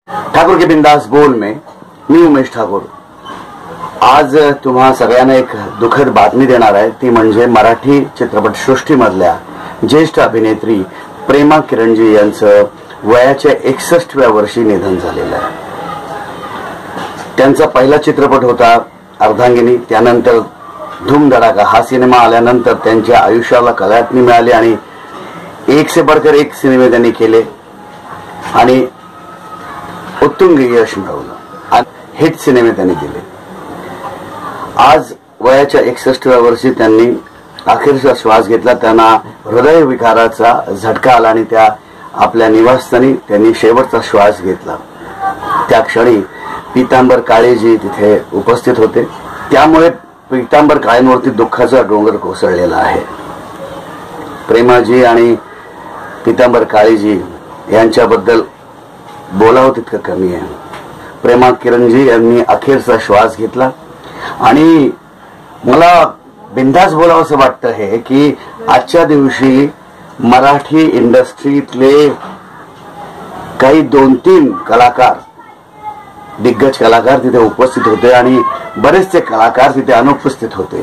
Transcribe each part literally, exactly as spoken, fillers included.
ठाकुर के बिंदास बोल में मी उमेश ठाकूर आज तुम्हा सगळ्यांना एक दुःखद बातमी देणार आहे। ती म्हणजे मराठी चित्रपट सृष्टीमधल्या ज्येष्ठ अभिनेत्री प्रेमा किरणजी यांचं वयाच्या एकसष्टव्या वर्षी निधन झालेलं आहे। त्यांचा पहिला चित्रपट होता अर्धांगिनी, त्यानंतर धूम धडाका हा सिनेमा आल्यानंतर त्यांच्या आयुष्याला कलाटणी मिळाली आणि एक से बढ़कर एक सिनेमे त्यांनी केले आणि उत्तुंग यश मिळवलं आणि हिट सिनेमे त्यांनी दिले। आज वयाच्या एकसष्टव्या वर्षी त्यांनी अखेरचा श्वास घेतला। त्यांना हृदय विकाराचा झटका आला आणि त्या आपल्या निवासस्थानी त्यांनी शेवटचा श्वास घेतला। त्या क्षणी पीतांबर काळेजी तिथे उपस्थित होते, त्यामुळे पीतांबर काळेंवरती दुःखाचा डोंगर कोसळलेला आहे। प्रेमाजी आणि पीतांबर काळेजी यांच्याबद्दल बोलावं तितकं कमी आहे। प्रेमा किरणजी यांनी अखेरचा श्वास घेतला आणि मला बिंदास बोलावं असं वाटतं आहे की आजच्या दिवशी मराठी इंडस्ट्रीतले काही दोन तीन कलाकार, दिग्गज कलाकार तिथे उपस्थित होते आणि बरेचसे कलाकार तिथे अनुपस्थित होते।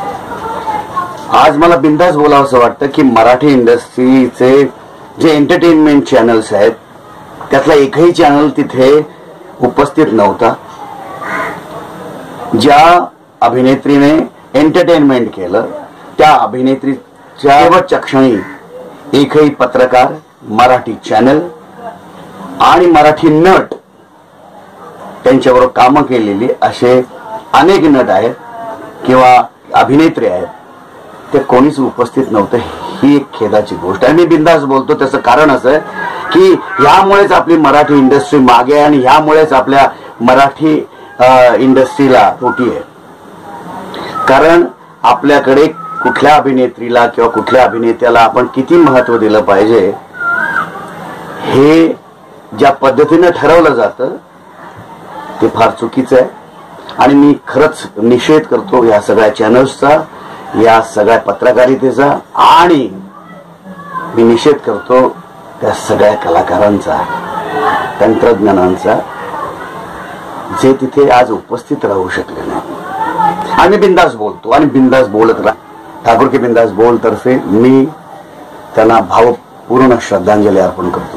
आज मला बिंदास बोलावं असं वाटतं की मराठी इंडस्ट्रीचे जे एंटरटेनमेंट चॅनल्स आहेत त्यातला एकही चॅनल तिथे उपस्थित नव्हता। ज्या अभिनेत्रीने एंटरटेनमेंट केलं त्या अभिनेत्रीच्या शेवटच्या क्षणी एकही पत्रकार, मराठी चॅनल आणि मराठी नट त्यांच्याबरोबर कामं केलेली असे अनेक नट आहेत किंवा अभिनेत्री आहेत, ते कोणीच उपस्थित नव्हते। ही एक खेदाची गोष्ट आहे। मी बिंदास बोलतो त्याचं कारण असं आहे की ह्यामुळेच आपली मराठी इंडस्ट्री मागे आहे आणि ह्यामुळेच आपल्या मराठी इंडस्ट्रीला तोटी आहे। कारण आपल्याकडे कुठल्या अभिनेत्रीला किंवा कुठल्या अभिनेत्याला आपण किती महत्व दिलं पाहिजे हे ज्या पद्धतीने ठरवलं जातं ते फार चुकीचं आहे आणि मी खरंच निषेध करतो या सगळ्या चॅनल्सचा, या सगळ्या पत्रकारितेचा आणि मी निषेध करतो त्या सगळ्या कलाकारांचा, तंत्रज्ञानांचा जे तिथे आज उपस्थित राहू शकले नाही। आम्ही बिंदास बोलतो आणि बिंदास बोलत राहा। ठाकुर के बिंदास बोल तर्फे मी त्यांना भावपूर्ण श्रद्धांजली अर्पण करतो।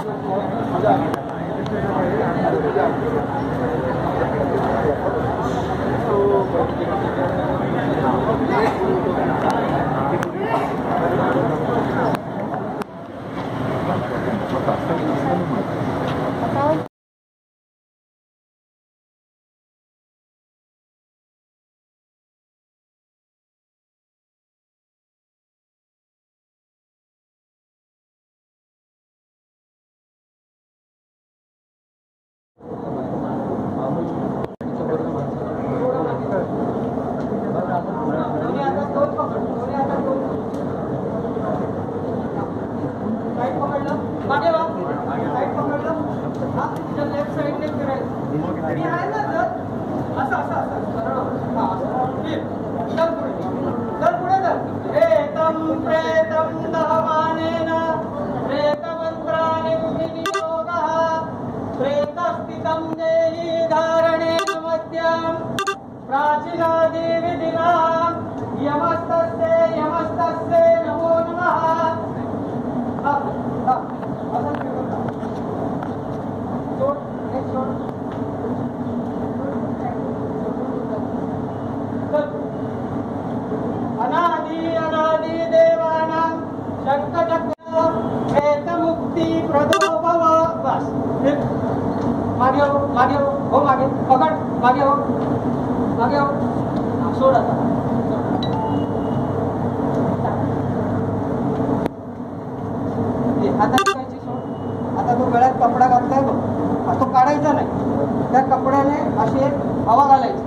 आता तो गळ्यात कपडा घातलाय बघ, तो काढायचा नाही, त्या कपड्याने अशी एक हवा घालायची।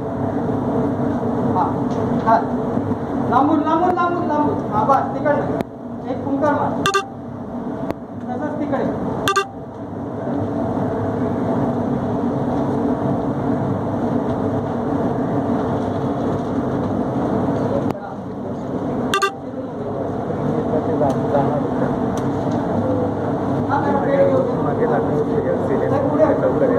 हा हा लांबून लांबून लांबून लांबून हा बस तिकडे एक कुंकर मार, तसंच तिकडे मागे लागले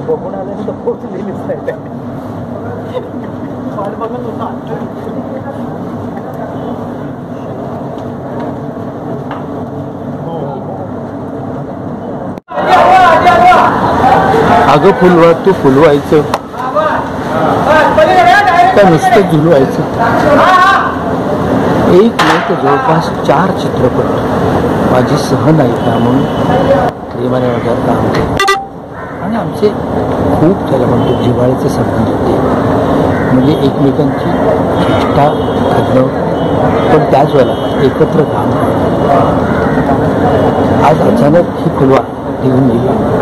बघून आल्याने तर पोहोचलेलीच नाही वाट बघत होता. अगं फुलवा तू फुलवायचं का नुसतं झुलवायचं. एक नाही तर जवळपास चार चित्रपट माझी सहनायिका म्हणून प्रेमाने वगैरे काम केलं आणि आमचे खूप त्याला म्हणतो जिव्हाळ्याचे संबंध होते. म्हणजे एकमेकांची चेष्टा घडणं पण त्याच वेळेला एकत्र काम करणं. आज अचानक ही फुलवा देऊन गेली.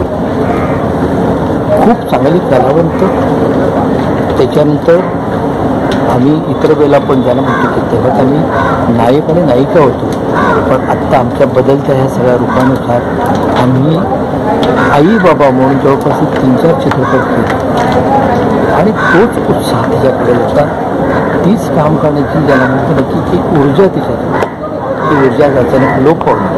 खूप चांगली कलावंत. त्याच्यानंतर आम्ही इतर वेळेला पण ज्याला म्हणतो की तेव्हा आम्ही नायक आणि नायिका होतो. पण आत्ता आमच्या बदलत्या ह्या सगळ्या रूपानुसार आम्ही आई बाबा म्हणून जवळपास तीन चार चित्रपट केले आणि तोच उत्साह तिच्याकडे होता. तीच काम करण्याची ज्याला म्हणतो की एक ऊर्जा तिच्यात, ती ऊर्जा अचानक लोप पावली.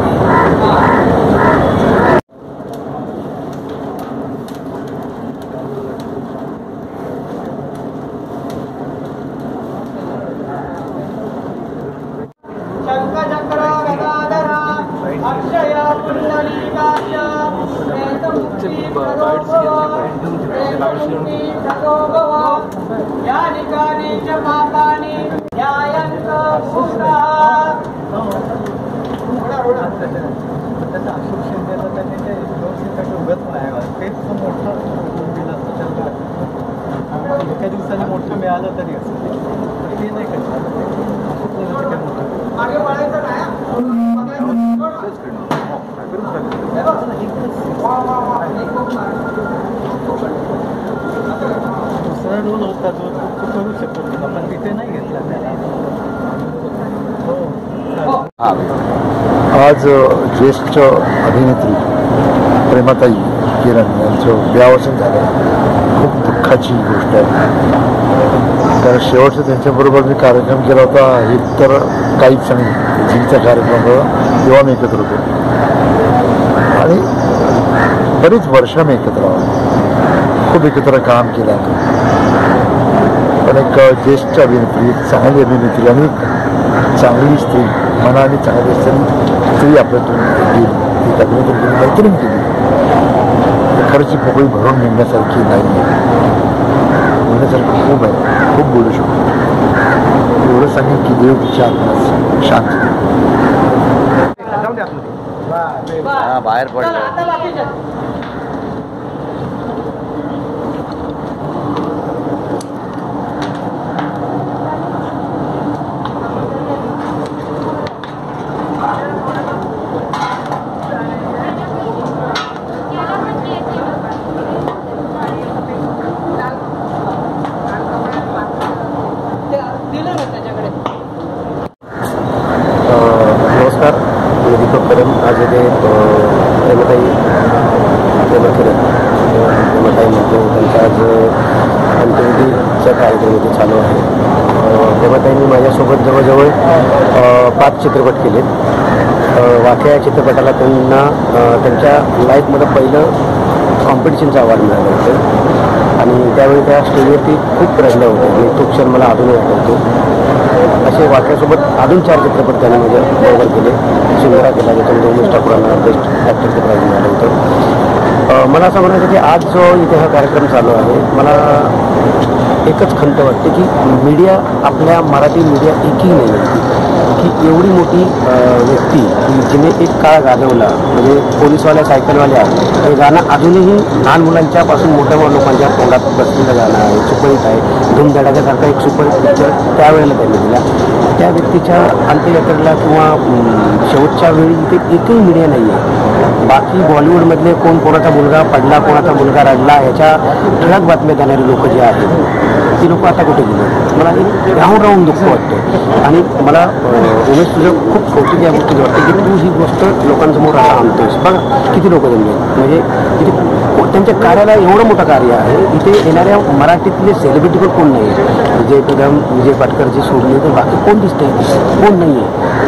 एका दिवसाने मोठं मिळालं तरी असं ते नाही करणार. दुसरा रोल होता जो तो करू शकतो पण तिथे नाही घेतला त्याला. आज ज्येष्ठ अभिनेत्री प्रेमाताई किरण यांचं देहावसन झालं. खूप दुःखाची गोष्ट आहे. कारण शेवटचं त्यांच्याबरोबर मी कार्यक्रम केला होता हे तर काहीच नाही. झीचा कार्यक्रम तेव्हा मी एकत्र होतो आणि बरीच वर्ष मी एकत्र आहोत. खूप एकत्र काम केलं आहे. पण एक ज्येष्ठ अभिनेत्री, चांगली अभिनेत्री आणि चांगली स्त्री, मनाने चांगली स्त्री स्त्री आपल्यातून गेली. एक अभिनेत्री मैत्रीण केली. खरंची पोकळी भरून निघण्यासारखी नाही निघण्यासारखी खूप आहे. खूप बोलू शकतो. एवढं सांगेन की देव तिच्या आत्म्यास शांत बाहेर पडलं. नमस्कार. मी दीपक कदम. आज इथे प्रेमताई प्रेमकिरण प्रेमताई म्हणतो त्यांचा आज अंत्यविधीचा कार्यक्रम इथे चालू आहे. प्रेमताईंनी माझ्यासोबत जवळजवळ पाच चित्रपट केले. वाक्या या चित्रपटाला त्यांना त्यांच्या लाईफमध्ये पहिलं कॉम्पिटिशनचं अवॉर्ड मिळालं होतं आणि त्यावेळी त्या स्टेजवरती खूप रडल्या होत्या आणि तो क्षण मला अजूनही आठवतो. असे वाक्यासोबत अजून चार चित्रपट त्यांनी म्हणजे बरोबर केले. सुंदरा केला, ज्याच्यामध्ये उमेश ठाकूरांना बेस्ट ॲक्टरचं प्राईज मिळालं होतं. मला असं म्हणायचं की आज जो इथे हा कार्यक्रम चालू आहे, मला एकच खंत वाटते की मीडिया, आपल्या मराठी मीडिया एकही नाही की एवढी मोठी व्यक्ती की जिने एक काळ गाजवला. म्हणजे पोलीसवाल्या, सायकलवाल्या हे गाणं अजूनही लहान मुलांच्यापासून मोठ्या लोकांच्या तोंडात बसलेलं गाणं आहे. सुपरहिट आहे. धूमधडाक्यासारखा एक सुपरहिट पिक्चर त्यावेळेला त्यांनी दिला. त्या व्यक्तीच्या अंत्ययात्रेला किंवा शेवटच्या वेळी इथे एकही मीडिया नाही आहे. बाकी बॉलिवूडमधले कोण कोणाचा मुलगा पडला, कोणाचा मुलगा रडला ह्याच्या ठळक बातम्या देणारे लोक जे आहेत ती लोक आता कुठे गेले. मला एक राहून राहून दुःख वाटतं आणि मला उमेश तुझं खूप कौतुक या गोष्टी वाटते की तू ही गोष्ट लोकांसमोर आता आणतोयस. बघा किती लोक जमले. म्हणजे इथे त्यांच्या कार्याला एवढं मोठं कार्य आहे. इथे येणाऱ्या मराठीतले सेलिब्रिटी पण कोण नाही आहे. विजय कदम, विजय पाटकरची सोडले तर बाकी कोण दिसते? कोण नाही आहे.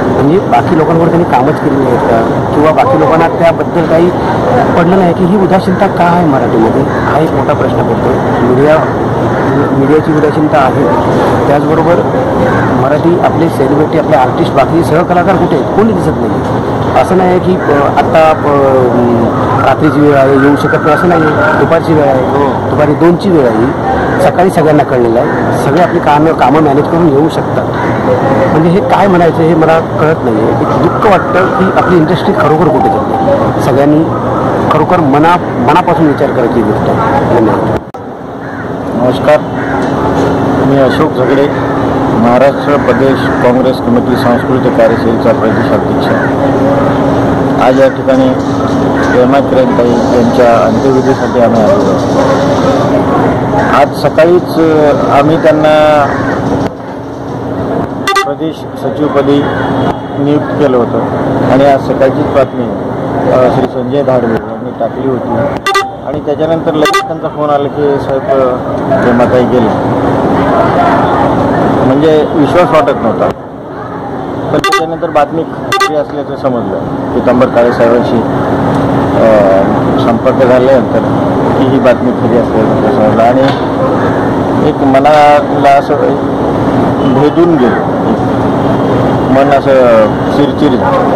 म्हणजे बाकी लोकांवर त्यांनी कामच केली नाहीत का, किंवा बाकी लोकांना त्याबद्दल काही पडलं नाही की ही उदासीनता का आहे मराठीमध्ये, हा एक मोठा प्रश्न पडतो. मीडिया मीडियाची उदासीनता आहे, त्याचबरोबर मराठी आपले सेलिब्रिटी, आपले आर्टिस्ट, बाकी सहकलाकार कुठे आहेत, कोणी दिसत नाही. असं नाही की आत्ता रात्रीची वेळ आहे येऊ शकत नाही, असं नाही. दुपारची वेळ आहे, दुपारी दोनची वेळ आहे, सकाळी सगळ्यांना कळलेलं आहे, सगळे आपली कामं कामं मॅनेज करून येऊ शकतात. म्हणजे हे काय म्हणायचं हे मला कळत नाही आहे. एक दुःख वाटतं की आपली इंडस्ट्री खरोखर कुठे चालली. सगळ्यांनी खरोखर मना मनापासून विचार करायची गोष्ट आहे. धन्यवाद. नमस्कार, मी अशोक झगडे, महाराष्ट्र प्रदेश काँग्रेस कमिटी सांस्कृतिक कार्यशैलीचा प्रदेशाध्यक्ष. आज या ठिकाणी प्रेमा किरणताई यांच्या अंत्यविधीसाठी आम्ही आलो. आज सकाळीच आम्ही त्यांना प्रदेश सचिवपदी नियुक्त केलं होतं आणि आज सकाळचीच बातमी श्री संजय धाडवे यांनी टाकली होती आणि त्याच्यानंतर लगेच त्यांचा फोन आला की साहेब प्रेमाताई गेले. म्हणजे विश्वास वाटत नव्हता, पण त्याच्यानंतर बातमी खरी असल्याचं समजलं. पितांबर काळे साहेबांशी संपर्क झाल्यानंतर की ही बातमी खरी असल्याचं समजलं आणि एक मनाला असं भेदून गेलं, मन असं चिरचिर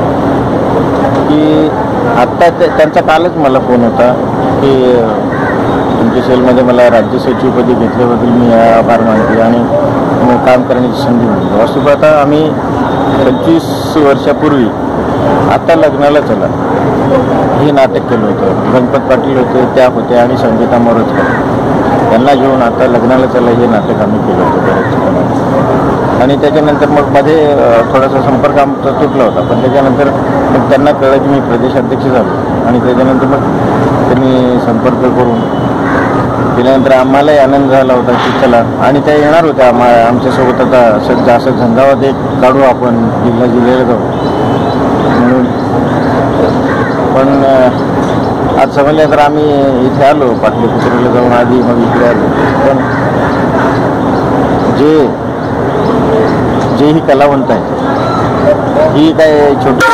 की आत्ता त्यांचा कालच मला फोन होता की तुमच्या सेलमध्ये मला राज्य सचिवपदी घेतल्याबद्दल मी आभार मानते आणि काम करण्याची संधी मिळाली. वास्तविक आता आम्ही पंचवीस वर्षापूर्वी आता लग्नाला चला हे नाटक केलं होतं. गणपत पाटील होते, त्या होत्या आणि संगीता मोरजकर, त्यांना घेऊन आता लग्नाला चला हे नाटक आम्ही केलं होतं बऱ्याच ठिकाणी. आणि त्याच्यानंतर मग मध्ये थोडासा संपर्क आमचा तुटला होता, पण त्याच्यानंतर मग त्यांना कळलं की मी प्रदेशाध्यक्ष झालो आणि त्याच्यानंतर मग त्यांनी संपर्क करून केल्यानंतर आम्हालाही आनंद झाला होता की चला, आणि त्या येणार होत्या आम्हा आमच्यासोबत आता सध्या असं झंझावात एक काढू आपण, जिल्हा जिल्ह्याला जाऊ म्हणून. पण आज समजलं तर आम्ही इथे आलो, पाटलीपुत्रीला जाऊन आधी मग इकडे आलो. पण जे जे ही कलावंत आहे, ही काय छोटी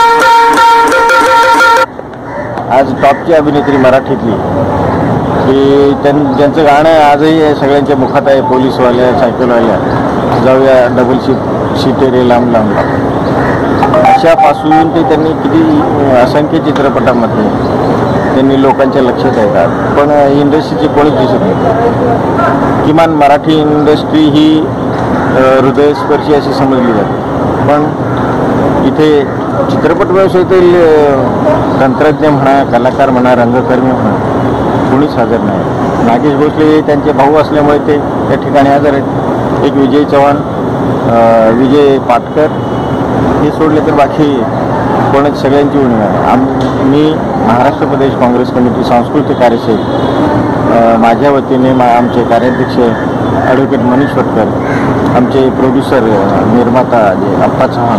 आज टॉपची अभिनेत्री मराठीतली, की त्यां ज्यांचं गाणं आजही सगळ्यांच्या मुखात आहे, पोलीसवाल्या, सायकलवाल्या, जाऊया डबल सीट सीटे रे लांब लांब लांब, अशापासून ते त्यांनी किती असंख्य चित्रपटामध्ये त्यांनी लोकांच्या लक्षात येतात. पण इंडस्ट्रीची कोणीच दिसत नाही. किमान मराठी इंडस्ट्री ही हृदयस्पर्शी अशी समजली जाते, पण इथे चित्रपट व्यवसायातील तंत्रज्ञ म्हणा, कलाकार म्हणा, रंगकर्मी म्हणा, कोणीच हजर नाही. नागेश भोसले त्यांचे भाऊ असल्यामुळे ते त्या ठिकाणी हजर आहेत. एक विजय चव्हाण, विजय पाटकर, हे सोडले तर बाकी कोणच सगळ्यांची उणीव आहे. आम मी महाराष्ट्र प्रदेश काँग्रेस कमिटी सांस्कृतिक कार्यशैली, माझ्या वतीने मा आमचे कार्याध्यक्ष ॲडव्होकेट मनीष वटकर, आमचे प्रोड्युसर निर्माता जे अप्पा चव्हाण,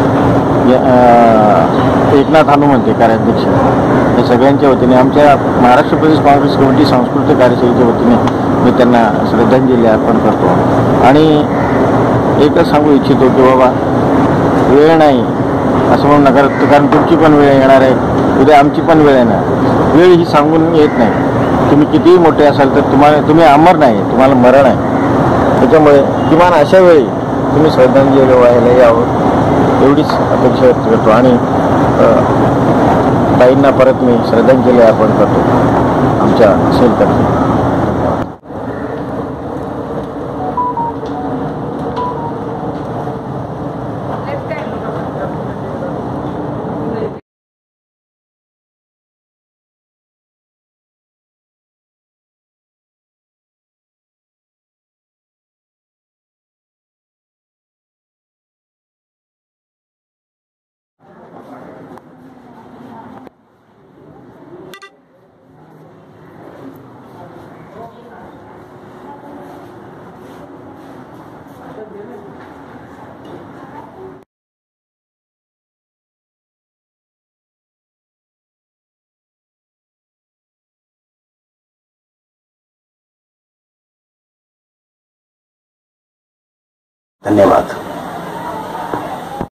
एकनाथ हनुमंते कार्याध्यक्ष, या सगळ्यांच्या वतीने, आमच्या महाराष्ट्र प्रदेश काँग्रेस कमिटी सांस्कृतिक कार्यशैलीच्या वतीने मी त्यांना श्रद्धांजली अर्पण करतो. आणि एकच सांगू इच्छितो की बाबा वेळ नाही असं म्हणून नका, कारण तुमची पण वेळ येणार आहे, उद्या आमची पण वेळ येणार. वेळ ही सांगून येत नाही. तुम्ही कितीही मोठे असाल तर तुम्हाला तुम्ही अमर नाही, तुम्हाला मरण आहे. त्याच्यामुळे किमान अशा वेळी तुम्ही श्रद्धांजली व्हायला यावं एवढीच अपेक्षा व्यक्त करतो. आणि ताईंना परत मी श्रद्धांजली अर्पण करतो आमच्या सेलतर्फे. धन्यवाद.